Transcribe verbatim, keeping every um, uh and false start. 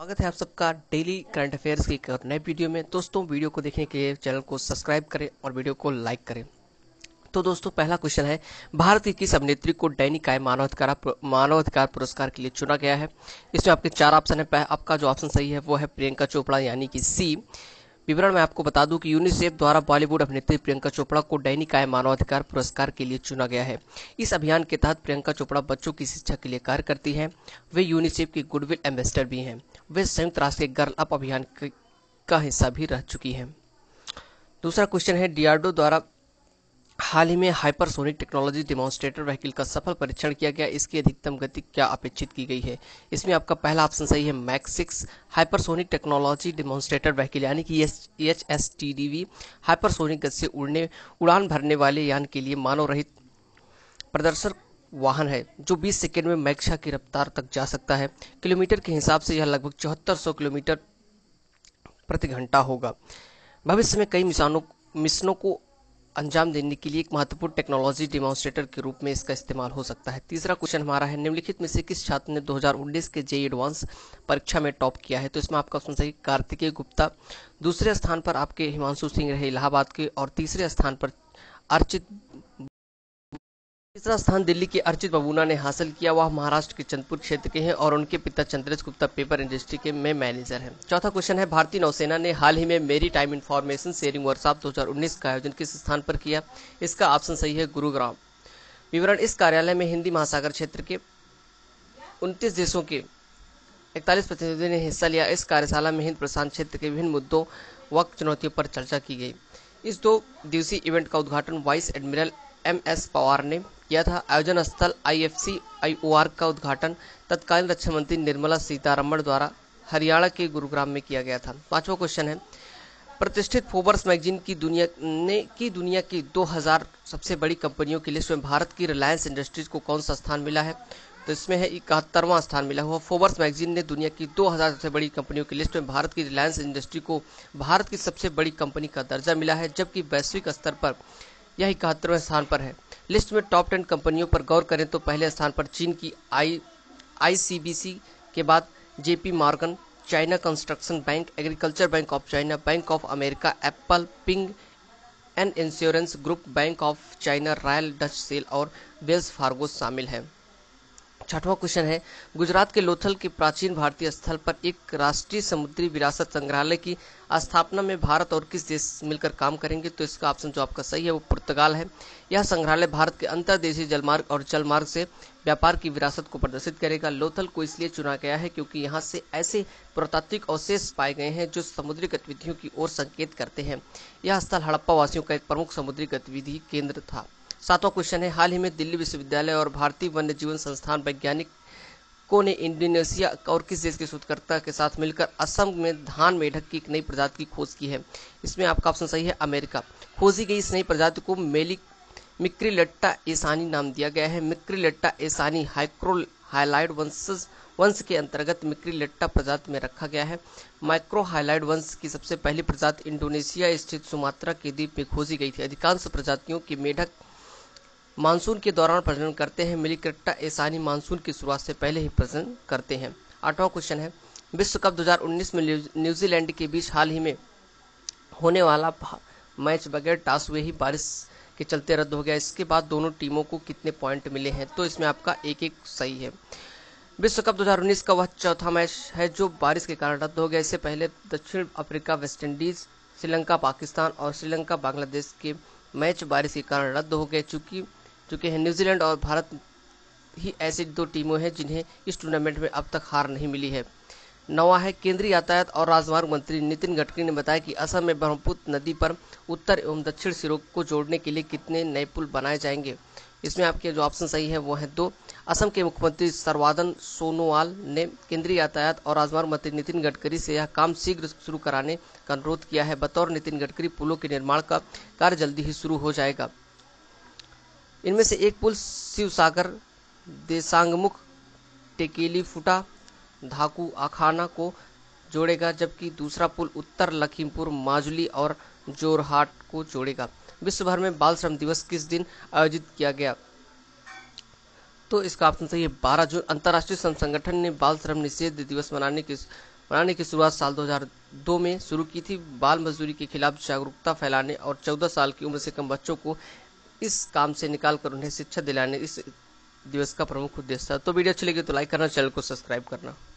स्वागत है आप सबका डेली करंट अफेयर्स की एक और नए वीडियो में। दोस्तों, वीडियो को देखने के लिए चैनल को सब्सक्राइब करें और वीडियो को लाइक करें। तो दोस्तों, पहला क्वेश्चन है, भारत की किस अभिनेत्री को दैनिक आय मानवाधिकार मानवाधिकार पुरस्कार के लिए चुना गया है? इसमें आपके चार ऑप्शन है। आपका जो ऑप्शन सही है वो है प्रियंका चोपड़ा, यानी कि सी। विवरण में आपको बता दूं कि यूनिसेफ द्वारा बॉलीवुड अभिनेत्री प्रियंका चोपड़ा को दैनिक आय मानवाधिकार पुरस्कार के लिए चुना गया है। इस अभियान के तहत प्रियंका चोपड़ा बच्चों की शिक्षा के लिए कार्य करती हैं। वे यूनिसेफ की गुडविल एम्बेसडर भी हैं। वे संयुक्त राष्ट्र के गर्ल अप अभियान का हिस्सा भी रह चुकी हैं। दूसरा क्वेश्चन है, डीआरडीओ द्वारा हाल ही में हाइपरसोनिक टेक्नोलॉजी डेमोन्स्ट्रेटर व्हीकल का सफल परीक्षण किया गया। इसकी अधिकतम गति क्या अपेक्षित की गई है? इसमें आपका पहला ऑप्शन सही है, Mach six. Hypersonic technology demonstrator vehicle यानी कि H S T D V hypersonic गति से उड़ने उड़ान भरने वाले यान के लिए मानव रहित प्रदर्शन वाहन है जो बीस सेकेंड में मैक्सा की रफ्तार तक जा सकता है। किलोमीटर के हिसाब से यह लगभग चौहत्तर सौ किलोमीटर प्रति घंटा होगा। भविष्य में कई मिशनों मिशनों को अंजाम देने के लिए एक महत्वपूर्ण टेक्नोलॉजी डेमोन्स्ट्रेटर के रूप में इसका इस्तेमाल हो सकता है। तीसरा क्वेश्चन हमारा है, निम्नलिखित में से किस छात्र ने दो हज़ार उन्नीस के जेईई एडवांस परीक्षा में टॉप किया है? तो इसमें आपका ऑप्शन सही कार्तिकेय गुप्ता। दूसरे स्थान पर आपके हिमांशु सिंह रहे इलाहाबाद के, और तीसरे स्थान पर अर्चित तीसरा स्थान दिल्ली के अर्चित बबूना ने हासिल किया। वह महाराष्ट्र के चंद्रपुर क्षेत्र के हैं और उनके पिता चंद्रेश गुप्ता पेपर इंडस्ट्री के में मैनेजर हैं। चौथा क्वेश्चन है, भारतीय नौसेना ने हाल ही में मेरी टाइम इंफॉर्मेशन शेयरिंग वर्कशॉप दो हज़ार उन्नीस का आयोजन किस स्थान पर किया? इसका ऑप्शन सही है, गुरुग्राम। विवरण, इस कार्यालय में हिंदी महासागर क्षेत्र के उनतीस देशों के इकतालीस प्रतिनिधियों ने हिस्सा लिया। इस कार्यशाला में हिंद प्रशांत क्षेत्र के विभिन्न मुद्दों व चुनौतियों पर चर्चा की गई। इस दो दिवसीय इवेंट का उद्घाटन vice admiral M S Pawar ने किया था। आयोजन स्थल I F C I O R का उद्घाटन तत्कालीन रक्षा मंत्री निर्मला सीतारमण द्वारा हरियाणा के गुरुग्राम में किया गया था। पांचवा क्वेश्चन है, प्रतिष्ठित फोर्ब्स मैगजीन की दुनिया ने की दुनिया की दो हज़ार सबसे बड़ी कंपनियों की लिस्ट में भारत की रिलायंस इंडस्ट्रीज को कौन सा स्थान मिला है? तो इसमें है इकहत्तरवां स्थान मिला हुआ। फोर्ब्स मैगजीन ने दुनिया की दो हज़ार सबसे बड़ी कंपनियों की लिस्ट में भारत की रिलायंस इंडस्ट्री को भारत की सबसे बड़ी कंपनी का दर्जा मिला है, जबकि वैश्विक स्तर पर यह इकहत्तरवें स्थान पर है। लिस्ट में टॉप टेन कंपनियों पर गौर करें तो पहले स्थान पर चीन की आई आईसीबीसी के बाद JP Morgan, China Construction Bank, Agriculture Bank of China, Bank of America, Apple, Ping and Insurance Group, Bank of China, Royal Dutch Shell और वेल्स फार्गो शामिल है। छठवां क्वेश्चन है, गुजरात के लोथल के प्राचीन भारतीय स्थल पर एक राष्ट्रीय समुद्री विरासत संग्रहालय की स्थापना में भारत और किस देश मिलकर काम करेंगे? तो इसका ऑप्शन जो आपका सही है वो पुर्तगाल है। यह संग्रहालय भारत के अंतर्देशीय जलमार्ग और जलमार्ग से व्यापार की विरासत को प्रदर्शित करेगा। लोथल को इसलिए चुना गया है क्योंकि यहाँ से ऐसे पुरातात्विक अवशेष पाए गए हैं जो समुद्री गतिविधियों की ओर संकेत करते हैं। यह स्थल हड़प्पा वासियों का एक प्रमुख समुद्री गतिविधि केंद्र था। सातवां क्वेश्चन है, हाल ही में दिल्ली विश्वविद्यालय और भारतीय वन्य जीवन संस्थान वैज्ञानिकों ने इंडोनेशिया और किस देश के शोधकर्ता के साथ मिलकर असम में धान मेढक की एक नई प्रजाति की खोज की है? इसमें आपका ऑप्शन सही है, अमेरिका। खोजी गई इस नई प्रजाति को मेलिक मिक्रीलेट्टा एसानी नाम दिया गया है। मिक्रीलेट्टा एसानी हाइक्रो हाइलाइड वंशज वंश के अंतर्गत मिक्रीलेट्टा प्रजाति में रखा गया है। माइक्रो हाइलाइड वंश की सबसे पहली प्रजाति इंडोनेशिया स्थित सुमात्रा के द्वीप में खोजी गई थी। अधिकांश प्रजातियों के मेढक मानसून के दौरान प्रजनन करते हैं। मिलीक्रेट्टा एसानी मानसून की शुरुआत से पहले ही प्रजनन करते हैं। आठवां क्वेश्चन है, विश्व कप दो हज़ार उन्नीस में न्यूजीलैंड के बीच हाल ही में होने वाला मैच बगैर टॉस हुए ही बारिश के चलते रद्द हो गया। इसके बाद दोनों टीमों को कितने पॉइंट मिले हैं? तो इसमें आपका एक एक सही है। विश्व कप दो हज़ार उन्नीस का वह चौथा मैच है जो बारिश के कारण रद्द हो गया। इससे पहले दक्षिण अफ्रीका, वेस्टइंडीज, श्रीलंका, पाकिस्तान और श्रीलंका बांग्लादेश के मैच बारिश के कारण रद्द हो गए चूंकि चुके हैं। न्यूजीलैंड और भारत ही ऐसी दो टीमें हैं जिन्हें इस टूर्नामेंट में अब तक हार नहीं मिली है। नौवां है, केंद्रीय यातायात और राजमार्ग मंत्री नितिन गडकरी ने बताया कि असम में ब्रह्मपुत्र नदी पर उत्तर एवं दक्षिण सिरों को जोड़ने के लिए कितने नए पुल बनाए जाएंगे? इसमें आपके जो ऑप्शन सही है वो है दो। असम के मुख्यमंत्री सर्बानंद सोनोवाल ने केंद्रीय यातायात और राजमार्ग मंत्री नितिन गडकरी से यह काम शीघ्र शुरू कराने का अनुरोध किया है। बतौर नितिन गडकरी, पुलों के निर्माण का कार्य जल्दी ही शुरू हो जाएगा। इनमें से एक पुल शिवसागर देसांगमुख टेकेली फुटा धाकू आखाना को जोड़ेगा, जबकि दूसरा पुल उत्तर लखीमपुर माजुली और जोरहाट को जोड़ेगा। विश्व भर में बाल श्रम दिवस किस दिन आयोजित किया गया? तो इसका ऑप्शन सही है बारह जून। अंतर्राष्ट्रीय श्रम संगठन ने बाल श्रम निषेध दिवस मनाने की मनाने की शुरुआत साल दो हज़ार दो में शुरू की थी। बाल मजदूरी के खिलाफ जागरूकता फैलाने और चौदह साल की उम्र से कम बच्चों को इस काम से निकालकर उन्हें शिक्षा दिलाने इस दिवस का प्रमुख उद्देश्य था। तो वीडियो अच्छी लगी तो लाइक करना, चैनल को सब्सक्राइब करना।